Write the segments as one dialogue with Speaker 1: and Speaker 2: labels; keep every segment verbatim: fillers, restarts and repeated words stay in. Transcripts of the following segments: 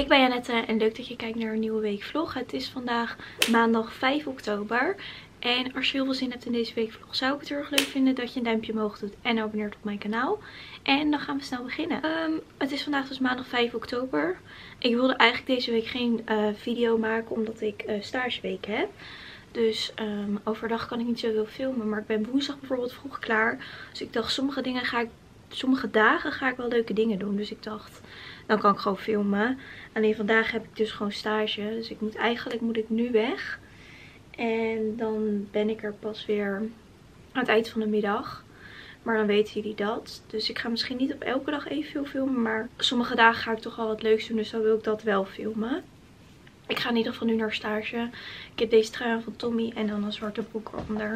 Speaker 1: ben Janette en leuk dat je kijkt naar een nieuwe week vlog. Het is vandaag maandag vijf oktober. En als je heel veel zin hebt in deze week vlog, zou ik het heel erg leuk vinden dat je een duimpje omhoog doet en abonneert op mijn kanaal. En dan gaan we snel beginnen. Um, het is vandaag dus maandag vijf oktober. Ik wilde eigenlijk deze week geen uh, video maken omdat ik uh, stageweek heb. Dus um, overdag kan ik niet zoveel filmen. Maar ik ben woensdag bijvoorbeeld vroeg klaar. Dus ik dacht, sommige dingen ga ik, sommige dagen ga ik wel leuke dingen doen. Dus ik dacht, dan kan ik gewoon filmen. Alleen vandaag heb ik dus gewoon stage. Dus ik moet eigenlijk moet ik nu weg. En dan ben ik er pas weer aan het eind van de middag. Maar dan weten jullie dat. Dus ik ga misschien niet op elke dag evenveel filmen. Maar sommige dagen ga ik toch wel wat leuks doen. Dus dan wil ik dat wel filmen. Ik ga in ieder geval nu naar stage. Ik heb deze trui aan van Tommy en dan een zwarte broek eronder.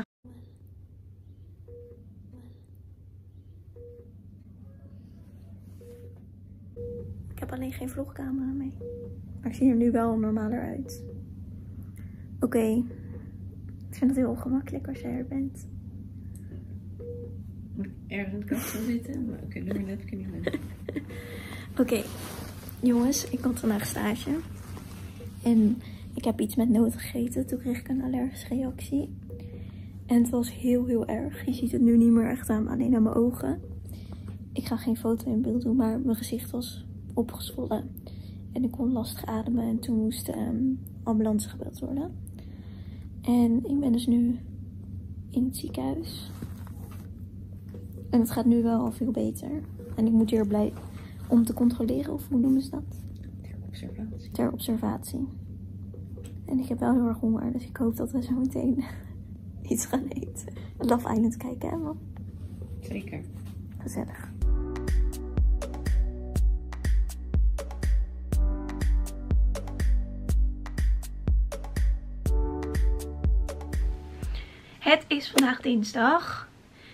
Speaker 1: Ik heb alleen geen vlogcamera mee. Maar ik zie er nu wel normaler uit. Oké. Okay. Ik vind het heel ongemakkelijk als jij er bent.
Speaker 2: Moet ik ergens in de kast gaan zitten? Maar oké, okay, doe maar net of ik er niet ben.
Speaker 1: Oké. Okay. Jongens, ik kom vandaag stage. En ik heb iets met noten gegeten. Toen kreeg ik een allergische reactie. En het was heel heel erg. Je ziet het nu niet meer echt aan, alleen aan mijn ogen. Ik ga geen foto in beeld doen, maar mijn gezicht was opgezwollen. En ik kon lastig ademen en toen moest de um, ambulance gebeld worden. En ik ben dus nu in het ziekenhuis. En het gaat nu wel al veel beter. En ik moet hier blijven om te controleren, of hoe noemen ze dat?
Speaker 2: Ter observatie.
Speaker 1: Ter observatie. En ik heb wel heel erg honger, dus ik hoop dat we zo meteen iets gaan eten. Love Island kijken, hè man?
Speaker 2: Zeker.
Speaker 1: Gezellig. Het is vandaag dinsdag.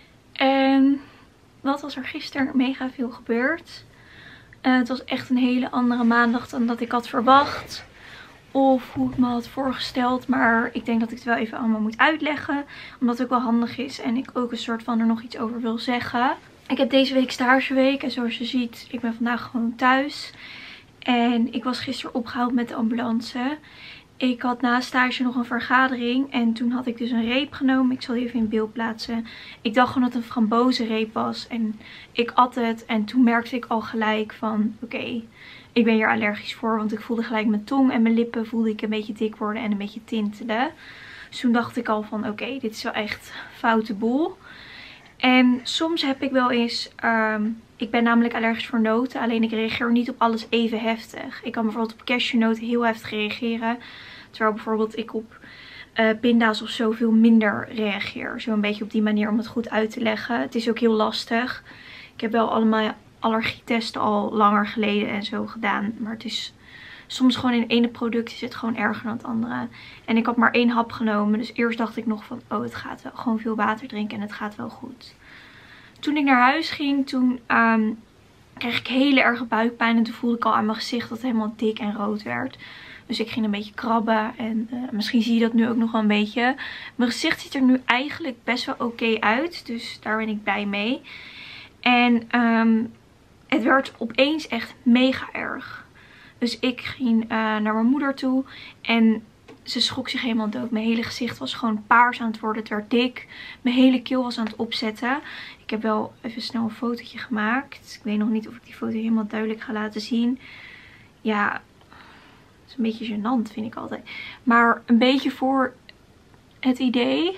Speaker 1: En wat was er gisteren mega veel gebeurd. Uh, het was echt een hele andere maandag dan dat ik had verwacht. Of hoe ik me had voorgesteld. Maar ik denk dat ik het wel even allemaal moet uitleggen. Omdat het ook wel handig is. En ik ook een soort van er nog iets over wil zeggen. Ik heb deze week stageweek. En zoals je ziet, ik ben vandaag gewoon thuis. En ik was gisteren opgehaald met de ambulance. Ik had na stage nog een vergadering. En toen had ik dus een reep genomen. Ik zal die even in beeld plaatsen. Ik dacht gewoon dat het een frambozenreep was. En ik at het. En toen merkte ik al gelijk van oké. Okay, ik ben hier allergisch voor. Want ik voelde gelijk mijn tong en mijn lippen voelde ik een beetje dik worden en een beetje tintelen. Dus toen dacht ik al van oké, okay, dit is wel echt foute boel. En soms heb ik wel eens... Um, ik ben namelijk allergisch voor noten. Alleen ik reageer niet op alles even heftig. Ik kan bijvoorbeeld op cashewnoten heel heftig reageren. Terwijl bijvoorbeeld ik op uh, pinda's of zo veel minder reageer. Zo een beetje op die manier om het goed uit te leggen. Het is ook heel lastig. Ik heb wel allemaal allergietesten al langer geleden en zo gedaan. Maar het is soms gewoon in het ene product is het gewoon erger dan het andere. En ik had maar één hap genomen. Dus eerst dacht ik nog van oh, het gaat wel. Gewoon veel water drinken en het gaat wel goed. Toen ik naar huis ging, toen um, kreeg ik hele erge buikpijn. En toen voelde ik al aan mijn gezicht dat het helemaal dik en rood werd. Dus ik ging een beetje krabben. En uh, misschien zie je dat nu ook nog wel een beetje. Mijn gezicht ziet er nu eigenlijk best wel oké okay uit. Dus daar ben ik blij mee. En um, het werd opeens echt mega erg. Dus ik ging uh, naar mijn moeder toe. En ze schrok zich helemaal dood. Mijn hele gezicht was gewoon paars aan het worden. Het werd dik. Mijn hele keel was aan het opzetten. Ik heb wel even snel een fotootje gemaakt. Ik weet nog niet of ik die foto helemaal duidelijk ga laten zien. Ja, het is een beetje gênant vind ik altijd. Maar een beetje voor het idee.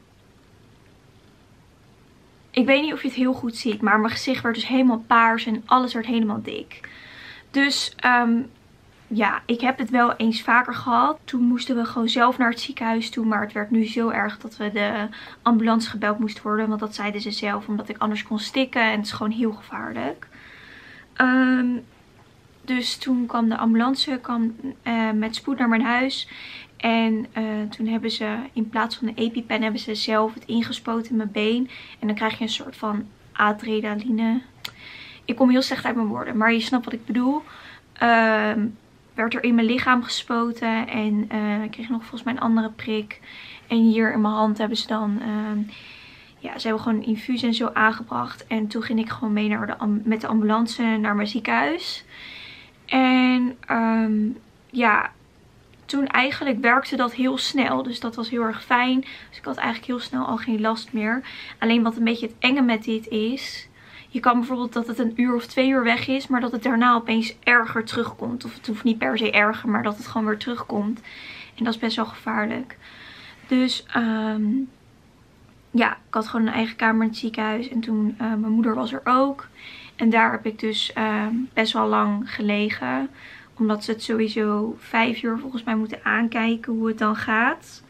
Speaker 1: Ik weet niet of je het heel goed ziet. Maar mijn gezicht werd dus helemaal paars. En alles werd helemaal dik. Dus um, ja, ik heb het wel eens vaker gehad. Toen moesten we gewoon zelf naar het ziekenhuis toe. Maar het werd nu zo erg dat we de ambulance gebeld moest worden. Want dat zeiden ze zelf. Omdat ik anders kon stikken. En het is gewoon heel gevaarlijk. Um, dus toen kwam de ambulance kwam, uh, met spoed naar mijn huis. En uh, toen hebben ze in plaats van de EpiPen hebben ze zelf het ingespoten in mijn been. En dan krijg je een soort van adrenaline. Ik kom heel slecht uit mijn woorden. Maar je snapt wat ik bedoel. Uh, werd er in mijn lichaam gespoten. En uh, ik kreeg nog volgens mij een andere prik. En hier in mijn hand hebben ze dan... Uh, ja, ze hebben gewoon een infuus en zo aangebracht. En toen ging ik gewoon mee naar de, met de ambulance naar mijn ziekenhuis. En um, ja, toen eigenlijk werkte dat heel snel. Dus dat was heel erg fijn. Dus ik had eigenlijk heel snel al geen last meer. Alleen wat een beetje het enge met dit is. Je kan bijvoorbeeld dat het een uur of twee uur weg is. Maar dat het daarna opeens erger terugkomt. Of het hoeft niet per se erger. Maar dat het gewoon weer terugkomt. En dat is best wel gevaarlijk. Dus um, ja, ik had gewoon een eigen kamer in het ziekenhuis. En toen, uh, mijn moeder was er ook. En daar heb ik dus uh, best wel lang gelegen. Omdat ze het sowieso vijf uur volgens mij moeten aankijken hoe het dan gaat.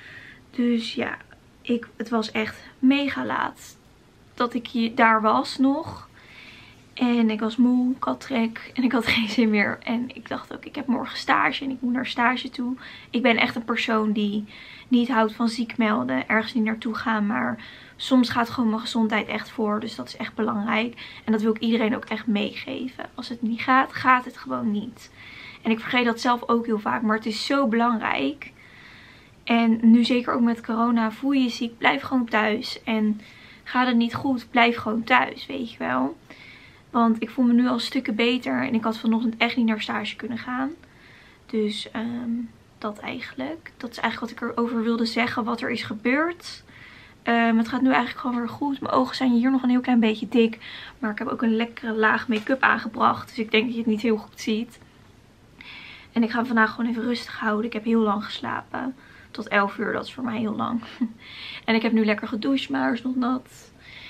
Speaker 1: Dus ja, ik, het was echt mega laat dat ik hier, daar was nog. En ik was moe, ik had trek en ik had geen zin meer. En ik dacht ook, ik heb morgen stage en ik moet naar stage toe. Ik ben echt een persoon die niet houdt van ziek melden, ergens niet naartoe gaan. Maar soms gaat gewoon mijn gezondheid echt voor. Dus dat is echt belangrijk. En dat wil ik iedereen ook echt meegeven. Als het niet gaat, gaat het gewoon niet. En ik vergeet dat zelf ook heel vaak. Maar het is zo belangrijk. En nu zeker ook met corona, voel je je ziek, blijf gewoon thuis. En gaat het niet goed, blijf gewoon thuis, weet je wel. Want ik voel me nu al stukken beter. En ik had vanochtend echt niet naar stage kunnen gaan. Dus um, dat eigenlijk. Dat is eigenlijk wat ik erover wilde zeggen. Wat er is gebeurd. Um, het gaat nu eigenlijk gewoon weer goed. Mijn ogen zijn hier nog een heel klein beetje dik. Maar ik heb ook een lekkere laag make-up aangebracht. Dus ik denk dat je het niet heel goed ziet. En ik ga hem vandaag gewoon even rustig houden. Ik heb heel lang geslapen. Tot elf uur. Dat is voor mij heel lang. En ik heb nu lekker gedoucht. Maar is nog nat.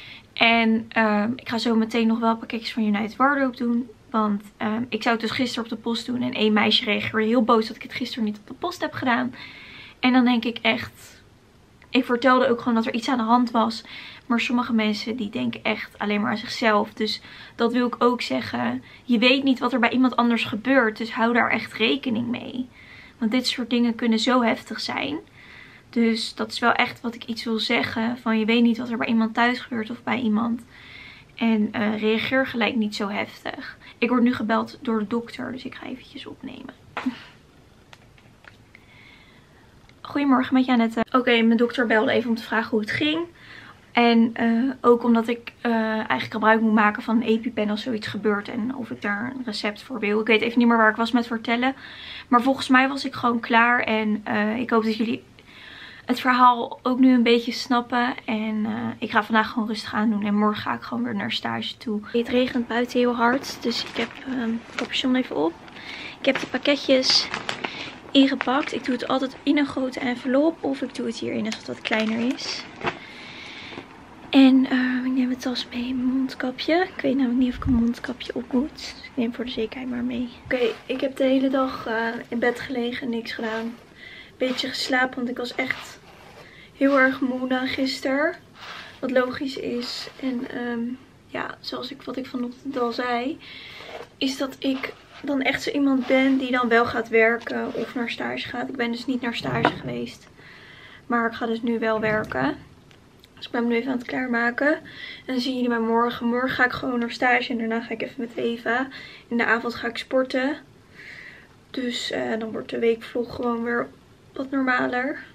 Speaker 1: En um, ik ga zo meteen nog wel pakketjes van United Wardrobe doen. Want um, ik zou het dus gisteren op de post doen. En één meisje reageerde heel boos dat ik het gisteren niet op de post heb gedaan. En dan denk ik echt... Ik vertelde ook gewoon dat er iets aan de hand was. Maar sommige mensen die denken echt alleen maar aan zichzelf. Dus dat wil ik ook zeggen. Je weet niet wat er bij iemand anders gebeurt. Dus hou daar echt rekening mee. Want dit soort dingen kunnen zo heftig zijn. Dus dat is wel echt wat ik iets wil zeggen. Van je weet niet wat er bij iemand thuis gebeurt of bij iemand. En uh, reageer gelijk niet zo heftig. Ik word nu gebeld door de dokter. Dus ik ga eventjes opnemen. Goedemorgen met Janette. Oké, okay, mijn dokter belde even om te vragen hoe het ging. En uh, ook omdat ik uh, eigenlijk gebruik moet maken van een EpiPen als zoiets gebeurt. En of ik daar een recept voor wil. Ik weet even niet meer waar ik was met vertellen. Maar volgens mij was ik gewoon klaar. En uh, ik hoop dat jullie het verhaal ook nu een beetje snappen. En uh, ik ga vandaag gewoon rustig aan doen. En morgen ga ik gewoon weer naar stage toe. Het regent buiten heel hard. Dus ik heb um, capuchon even op. Ik heb de pakketjes ingepakt. Ik doe het altijd in een grote envelop. Of ik doe het hierin als het wat kleiner is. En uh, ik neem mijn tas mee, mijn mondkapje. Ik weet namelijk niet of ik een mondkapje op moet. Dus ik neem voor de zekerheid maar mee. Oké, okay, ik heb de hele dag uh, in bed gelegen. Niks gedaan. Beetje geslapen, want ik was echt heel erg moe na gisteren. Wat logisch is. En um, ja, zoals ik, wat ik vanochtend al zei. Is dat ik dan echt zo iemand ben die dan wel gaat werken of naar stage gaat. Ik ben dus niet naar stage geweest. Maar ik ga dus nu wel werken. Dus ik ben me nu even aan het klaarmaken. En dan zien jullie mij morgen. Morgen ga ik gewoon naar stage en daarna ga ik even met Eva. In de avond ga ik sporten. Dus uh, dan wordt de weekvlog gewoon weer wat normaler.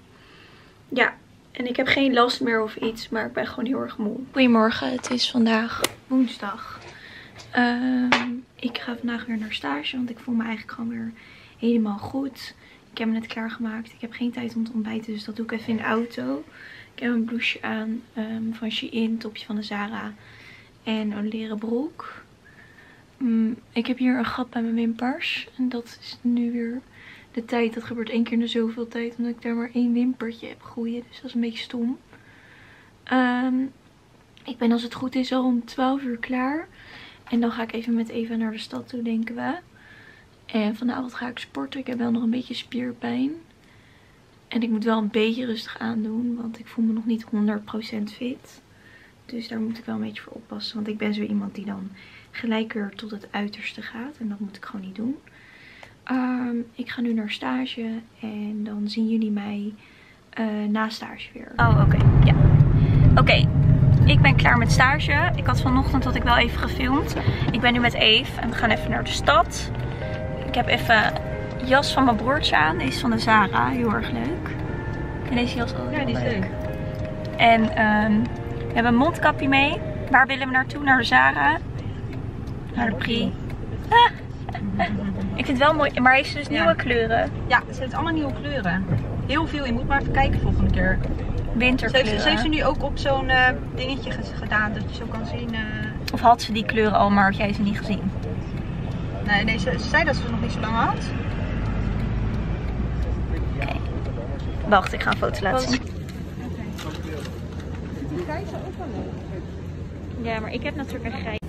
Speaker 1: Ja, en ik heb geen last meer of iets, maar ik ben gewoon heel erg moe. Goedemorgen, het is vandaag woensdag. Uh, ik ga vandaag weer naar stage, want ik voel me eigenlijk gewoon weer helemaal goed. Ik heb me net klaargemaakt. Ik heb geen tijd om te ontbijten, dus dat doe ik even in de auto. Ik heb een blouseje aan um, van Shein, topje van de Zara en een leren broek. Um, ik heb hier een gat bij mijn wimpers en dat is nu weer de tijd. Dat gebeurt één keer in de zoveel tijd, omdat ik daar maar één wimpertje heb groeien. Dus dat is een beetje stom. Um, ik ben als het goed is al om twaalf uur klaar. En dan ga ik even met Eva naar de stad toe, denken we. En vanavond ga ik sporten. Ik heb wel nog een beetje spierpijn. En ik moet wel een beetje rustig aandoen, want ik voel me nog niet honderd procent fit. Dus daar moet ik wel een beetje voor oppassen. Want ik ben zo iemand die dan gelijk weer tot het uiterste gaat. En dat moet ik gewoon niet doen. Um, ik ga nu naar stage. En dan zien jullie mij uh, na stage weer. Oh, oké. Okay. Ja. Oké. Okay. Ik ben klaar met stage. Ik had vanochtend had ik wel even gefilmd. Ik ben nu met Eve en we gaan even naar de stad. Ik heb even jas van mijn broertje aan. Deze is van de Zara. Heel erg leuk. En deze jas ook. Ja, die is leuk. leuk. En um, we hebben een mondkapje mee. Waar willen we naartoe? Naar de Zara. Naar de Pri. Ah. Ik vind het wel mooi, maar heeft ze dus
Speaker 3: Ja.
Speaker 1: nieuwe kleuren?
Speaker 3: Ja, ze heeft allemaal nieuwe kleuren. Heel veel, je moet maar even kijken volgende keer. Ze
Speaker 1: Winterkleuren.
Speaker 3: heeft, ze heeft ze nu ook op zo'n uh, dingetje gedaan, dat je zo kan zien. Uh...
Speaker 1: Of had ze die kleuren al, maar had jij ze niet gezien?
Speaker 3: Nee, nee ze, ze zei dat ze ze nog niet zo lang had.
Speaker 1: Oké. Okay. Wacht, ik ga een foto laten zien.
Speaker 3: Die grijze ook wel leuk.
Speaker 1: Ja, maar ik heb natuurlijk een grijs.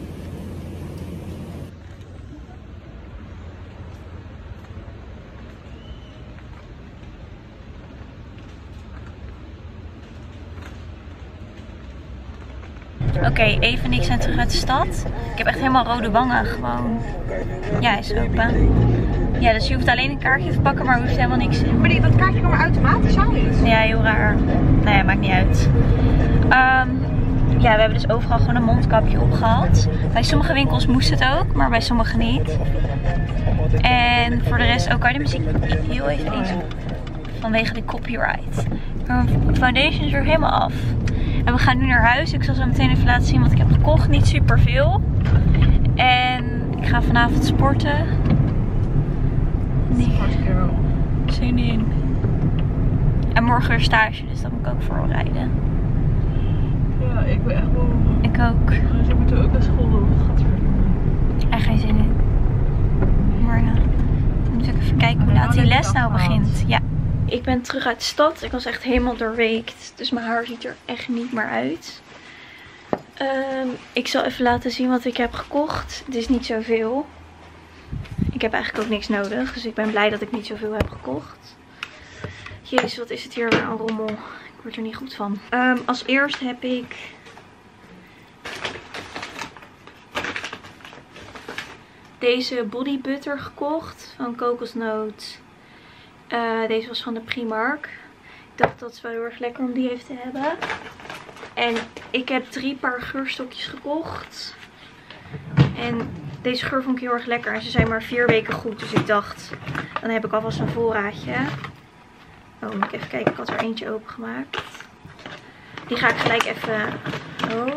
Speaker 1: Oké, okay, even niks en terug uit de stad. Ik heb echt helemaal rode wangen gewoon. Ja, hij is open. Ja, dus je hoeft alleen een kaartje te pakken, maar er hoeft helemaal niks in.
Speaker 3: Maar die, dat kaartje kan maar automatisch aan niet.
Speaker 1: Ja, heel raar. Nee, ja, maakt niet uit. Um, ja, we hebben dus overal gewoon een mondkapje opgehad. Bij sommige winkels moest het ook, maar bij sommige niet. En voor de rest ook, kan je de muziek heel even lezen. Vanwege de copyright. Mijn foundation is er helemaal af. En we gaan nu naar huis. Ik zal zo meteen even laten zien wat ik heb gekocht. Niet super veel. En ik ga vanavond sporten. Nee. Zin in. En morgen weer stage, dus dat moet ik ook voorbereiden.
Speaker 2: Ja, ik ben echt moe.
Speaker 1: Ik ook.
Speaker 2: Dus ik moet ook naar school doen. Wat gaat er doen?
Speaker 1: Echt geen zin in. Maar ja, dan moet ik even kijken hoe laat die les nou begint. Ja. Ik ben terug uit de stad. Ik was echt helemaal doorweekt. Dus mijn haar ziet er echt niet meer uit. Um, ik zal even laten zien wat ik heb gekocht. Het is niet zoveel. Ik heb eigenlijk ook niks nodig. Dus ik ben blij dat ik niet zoveel heb gekocht. Jezus, wat is het hier weer een rommel. Ik word er niet goed van. Um, als eerst heb ik... deze body butter gekocht. Van kokosnoot. Uh, deze was van de Primark. Ik dacht dat is wel heel erg lekker om die even te hebben. En ik heb drie paar geurstokjes gekocht. En deze geur vond ik heel erg lekker. En ze zijn maar vier weken goed. Dus ik dacht, dan heb ik alvast een voorraadje. Oh, moet ik even kijken. Ik had er eentje opengemaakt. Die ga ik gelijk even... Oh.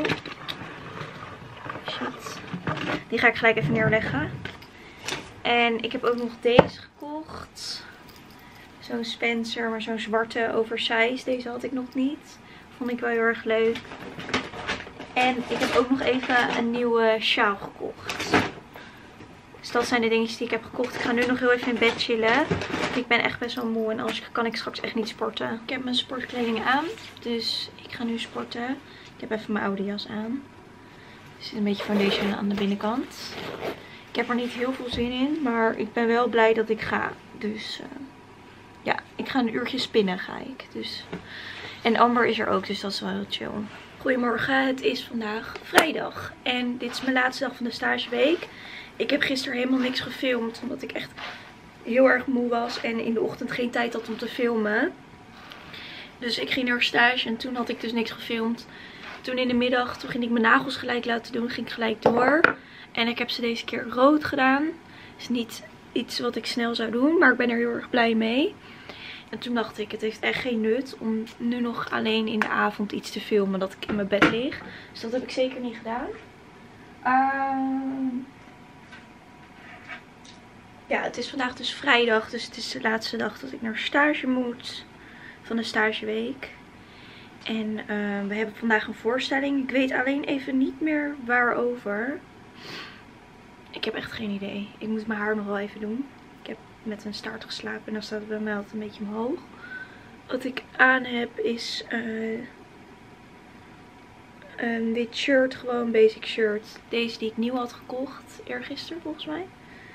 Speaker 1: Shit. Die ga ik gelijk even neerleggen. En ik heb ook nog deze gekocht. Zo'n Spencer, maar zo'n zwarte oversize. Deze had ik nog niet. Vond ik wel heel erg leuk. En ik heb ook nog even een nieuwe sjaal gekocht. Dus dat zijn de dingetjes die ik heb gekocht. Ik ga nu nog heel even in bed chillen. Ik ben echt best wel moe en anders kan ik straks echt niet sporten. Ik heb mijn sportkleding aan. Dus ik ga nu sporten. Ik heb even mijn oude jas aan. Er zit een beetje foundation aan de binnenkant. Ik heb er niet heel veel zin in. Maar ik ben wel blij dat ik ga. Dus uh, ja, ik ga een uurtje spinnen ga ik. Dus... En Amber is er ook, dus dat is wel heel chill. Goedemorgen, het is vandaag vrijdag. En dit is mijn laatste dag van de stageweek. Ik heb gisteren helemaal niks gefilmd, omdat ik echt heel erg moe was. En in de ochtend geen tijd had om te filmen. Dus ik ging naar stage en toen had ik dus niks gefilmd. Toen in de middag, toen ging ik mijn nagels gelijk laten doen, ging ik gelijk door. En ik heb ze deze keer rood gedaan. Is niet iets wat ik snel zou doen, maar ik ben er heel erg blij mee. En toen dacht ik, het heeft echt geen nut om nu nog alleen in de avond iets te filmen dat ik in mijn bed lig. Dus dat heb ik zeker niet gedaan. Uh... Ja, het is vandaag dus vrijdag, dus het is de laatste dag dat ik naar stage moet van de stageweek. En uh, we hebben vandaag een voorstelling. Ik weet alleen even niet meer waarover. Ik heb echt geen idee. Ik moet mijn haar nog wel even doen. Ik heb met een staart geslapen en dan staat het bij mij altijd een beetje omhoog. Wat ik aan heb is uh, een wit shirt, gewoon basic shirt. Deze die ik nieuw had gekocht, eergisteren volgens mij.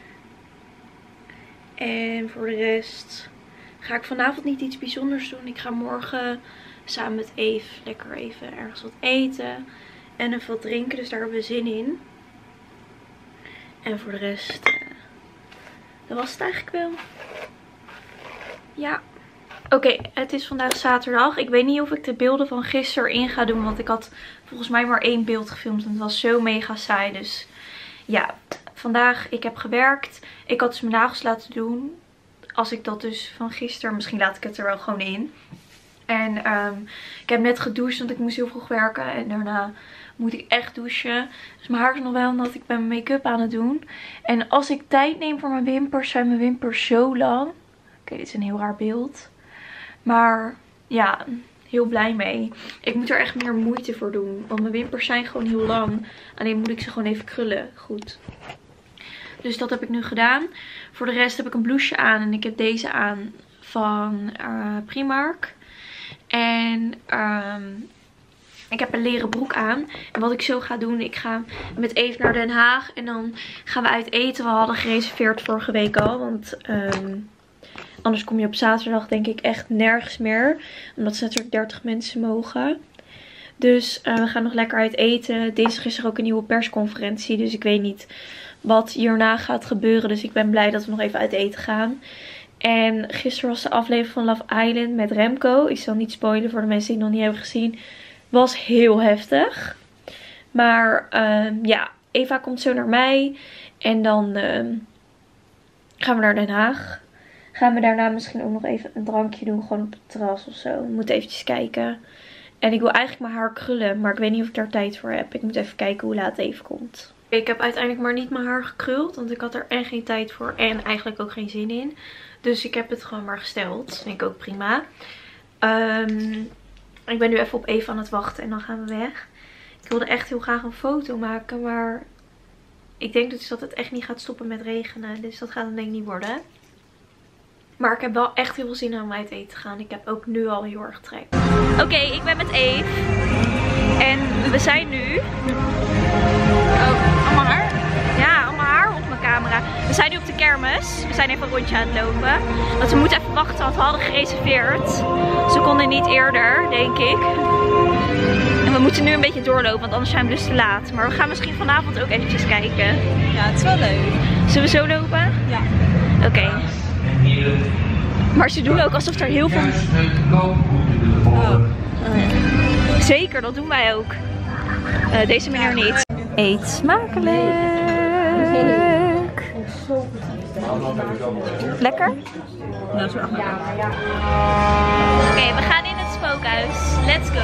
Speaker 1: En voor de rest ga ik vanavond niet iets bijzonders doen. Ik ga morgen samen met Eve lekker even ergens wat eten en even wat drinken, dus daar hebben we zin in. En voor de rest... Uh, Dat was het eigenlijk wel. Ja. Oké, okay, het is vandaag zaterdag. Ik weet niet of ik de beelden van gisteren in ga doen. Want ik had volgens mij maar één beeld gefilmd. En het was zo mega saai. Dus ja, vandaag ik heb gewerkt. Ik had dus mijn nagels laten doen. Als ik dat dus van gisteren... Misschien laat ik het er wel gewoon in. En um, ik heb net gedoucht, want ik moest heel vroeg werken. En daarna moet ik echt douchen. Dus mijn haar is nog wel omdat ik ben mijn make-up aan het doen. En als ik tijd neem voor mijn wimpers, zijn mijn wimpers zo lang. Oké, okay, dit is een heel raar beeld. Maar ja, heel blij mee. Ik moet er echt meer moeite voor doen. Want mijn wimpers zijn gewoon heel lang. Alleen moet ik ze gewoon even krullen. Goed. Dus dat heb ik nu gedaan. Voor de rest heb ik een blouseje aan. En ik heb deze aan van uh, Primark. En um, ik heb een leren broek aan. En wat ik zo ga doen, ik ga met Eve naar Den Haag. En dan gaan we uit eten. We hadden gereserveerd vorige week al. Want um, anders kom je op zaterdag denk ik echt nergens meer. Omdat ze natuurlijk dertig mensen mogen. Dus uh, we gaan nog lekker uit eten. Dinsdag is er ook een nieuwe persconferentie. Dus ik weet niet wat hierna gaat gebeuren. Dus ik ben blij dat we nog even uit eten gaan. En gisteren was de aflevering van Love Island met Remco. Ik zal niet spoilen voor de mensen die het nog niet hebben gezien. Was heel heftig. Maar uh, ja, Eva komt zo naar mij. En dan uh, gaan we naar Den Haag. Gaan we daarna misschien ook nog even een drankje doen. Gewoon op het terras of zo. We moeten eventjes kijken. En ik wil eigenlijk mijn haar krullen. Maar ik weet niet of ik daar tijd voor heb. Ik moet even kijken hoe laat het even komt. Ik heb uiteindelijk maar niet mijn haar gekruld. Want ik had er en geen tijd voor. En eigenlijk ook geen zin in. Dus ik heb het gewoon maar gesteld. Dat vind ik ook prima. Um, ik ben nu even op Eva aan het wachten. En dan gaan we weg. Ik wilde echt heel graag een foto maken. Maar ik denk dus dat het echt niet gaat stoppen met regenen. Dus dat gaat hem denk ik niet worden. Maar ik heb wel echt heel veel zin om uit eten te gaan. Ik heb ook nu al heel erg trek. Oké, okay, ik ben met Eve. En we zijn nu... Oh, allemaal haar? Ja, allemaal haar op mijn camera. We zijn nu op de kermis. We zijn even een rondje aan het lopen. Want we moeten even wachten, want we hadden gereserveerd. Ze konden niet eerder, denk ik. En we moeten nu een beetje doorlopen, want anders zijn we dus te laat. Maar we gaan misschien vanavond ook eventjes kijken.
Speaker 3: Ja, het is wel leuk.
Speaker 1: Zullen we zo lopen?
Speaker 3: Ja.
Speaker 1: Oké. Okay. Maar ze doen ook alsof er heel veel...
Speaker 3: Oh.
Speaker 1: Oh, ja. Zeker, dat doen wij ook. Uh, deze meneer niet. Eet smakelijk. Lekker?
Speaker 3: Ja, dat is wel echt.
Speaker 1: Oké, okay, we gaan in het spookhuis. Let's go.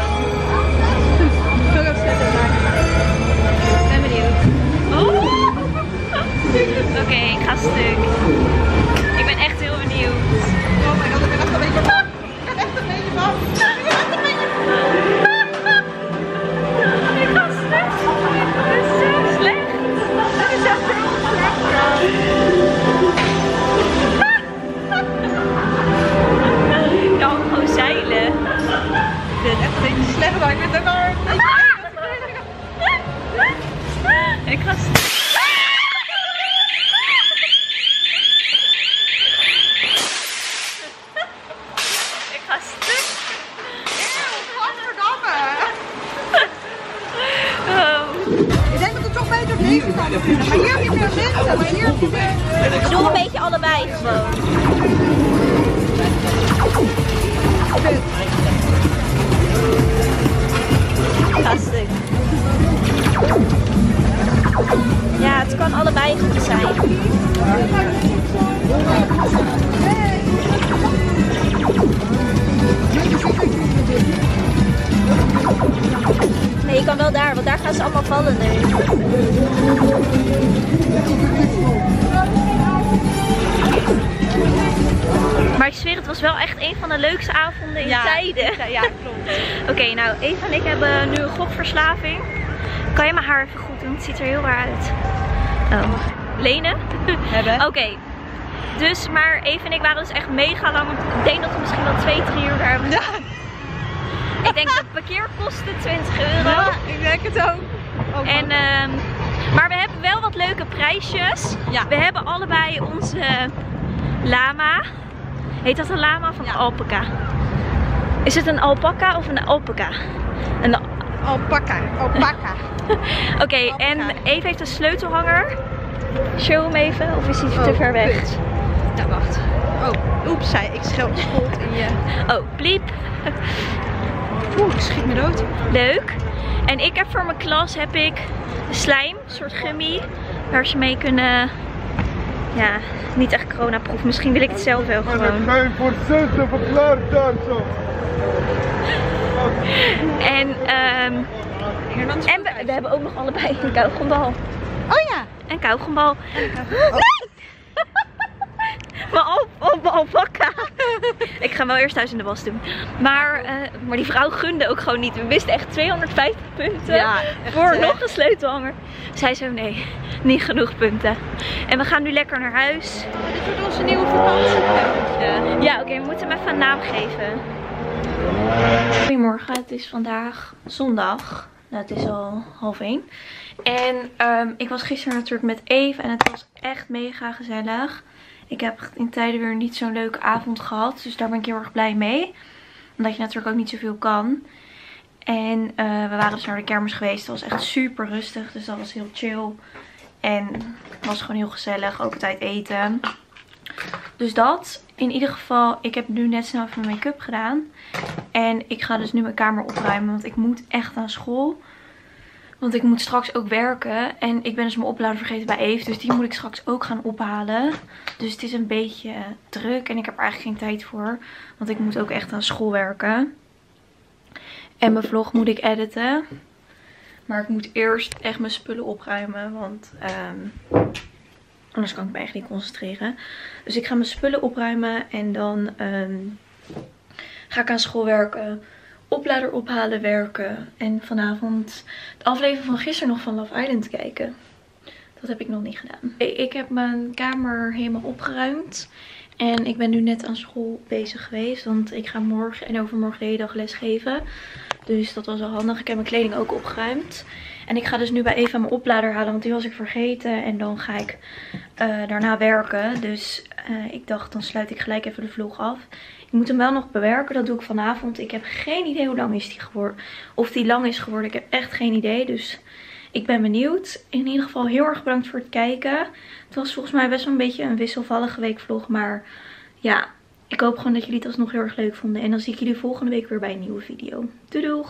Speaker 1: Ik ben benieuwd. Oh. Oké, okay, ik ga stuk. Ik ben echt heel benieuwd.
Speaker 3: Oh my god, ik ben echt een beetje bang. Ik ben echt een beetje bang. Ik ben echt een beetje bang.
Speaker 1: Ik ga stuk. Het is zo slecht. Het is echt heel slecht. Ik kan gewoon zeilen.
Speaker 3: Dit is echt een beetje slecht, maar ik vind het ook al een beetje
Speaker 1: erg. Ik ga stuk.
Speaker 3: Maar hier heb je meer mensen, maar hier heb je meer...
Speaker 1: Ik doe een beetje allebei gewoon. Lastig. Ja, het kan allebei goed zijn. Nee, je kan wel daar, want daar gaan ze allemaal vallen nu. Maar ik zweer, het was wel echt een van de leukste avonden in
Speaker 3: ja,
Speaker 1: tijden.
Speaker 3: Ja, klopt.
Speaker 1: Oké, okay, nou, Eva en ik hebben nu een gokverslaving. Kan je mijn haar even goed doen? Het ziet er heel raar uit. Oh. Lenen?
Speaker 3: Hebben.
Speaker 1: Oké. Okay. Dus, maar Eva en ik waren dus echt mega lang. Ik denk dat we misschien wel twee, drie uur daar hebben. Ja. Ik denk dat het parkeerkosten twintig euro.
Speaker 3: Ja, ik denk het ook. ook
Speaker 1: en, um, maar we hebben wel wat leuke prijsjes.
Speaker 3: Ja.
Speaker 1: We hebben allebei onze lama. Heet dat een lama of een ja. alpaca? Is het een alpaca of een alpaca? Een
Speaker 3: alpaca. Alpaca.
Speaker 1: Oké, okay, en Eva heeft een sleutelhanger. Show hem even, of is hij oh, te ver weg?
Speaker 3: Goed. Ja, wacht. Oh, oeps, zei ik scheld schot in je.
Speaker 1: Oh, bliep.
Speaker 3: Oeh, ik schiet me dood.
Speaker 1: Leuk. En ik heb voor mijn klas heb ik slijm, een soort gummy, waar ze mee kunnen ja, niet echt coronaproof. Misschien wil ik het zelf wel gewoon.
Speaker 4: Geen procenten verklaard dan zo.
Speaker 1: En, um, en we, we hebben ook nog allebei een kauwgombal.
Speaker 3: Oh ja.
Speaker 1: Een kauwgombal. Nee! Maar al, al, alpaca. Ik ga wel eerst thuis in de was doen. Maar, uh, maar die vrouw gunde ook gewoon niet. We wisten echt tweehonderdvijftig punten
Speaker 3: Ja, echt,
Speaker 1: voor
Speaker 3: hè?
Speaker 1: nog een sleutelhanger. Zij zo nee, niet genoeg punten. En we gaan nu lekker naar huis.
Speaker 3: Dit wordt onze nieuwe vakantie.
Speaker 1: Ja, oké, okay, we moeten hem even een naam geven. Goedemorgen, het is vandaag zondag. Nou, het is al half één. En um, ik was gisteren natuurlijk met Eve en het was echt mega gezellig. Ik heb in tijden weer niet zo'n leuke avond gehad. Dus daar ben ik heel erg blij mee. Omdat je natuurlijk ook niet zoveel kan. En uh, we waren dus naar de kermis geweest. Het was echt super rustig. Dus dat was heel chill. En het was gewoon heel gezellig. Ook het uit eten. Dus dat. In ieder geval, ik heb nu net snel even mijn make-up gedaan. En ik ga dus nu mijn kamer opruimen. Want ik moet echt aan school. Want ik moet straks ook werken. En ik ben dus mijn oplader vergeten bij Eve. Dus die moet ik straks ook gaan ophalen. Dus het is een beetje druk. En ik heb er eigenlijk geen tijd voor. Want ik moet ook echt aan school werken. En mijn vlog moet ik editen. Maar ik moet eerst echt mijn spullen opruimen. Want um, anders kan ik me echt niet concentreren. Dus ik ga mijn spullen opruimen. En dan um, ga ik aan school werken. Oplader ophalen, werken. En vanavond de aflevering van gisteren nog van Love Island kijken. Dat heb ik nog niet gedaan. Ik heb mijn kamer helemaal opgeruimd. En ik ben nu net aan school bezig geweest. Want ik ga morgen en overmorgen de hele dag les geven. Dus dat was wel handig. Ik heb mijn kleding ook opgeruimd. En ik ga dus nu bij Eva mijn oplader halen. Want die was ik vergeten. En dan ga ik uh, daarna werken. Dus uh, ik dacht dan sluit ik gelijk even de vlog af. Ik moet hem wel nog bewerken. Dat doe ik vanavond. Ik heb geen idee hoe lang is die geworden. Of die lang is geworden. Ik heb echt geen idee. Dus ik ben benieuwd. In ieder geval heel erg bedankt voor het kijken. Het was volgens mij best wel een beetje een wisselvallige weekvlog. Maar ja, ik hoop gewoon dat jullie het alsnog heel erg leuk vonden. En dan zie ik jullie volgende week weer bij een nieuwe video. Doei doei!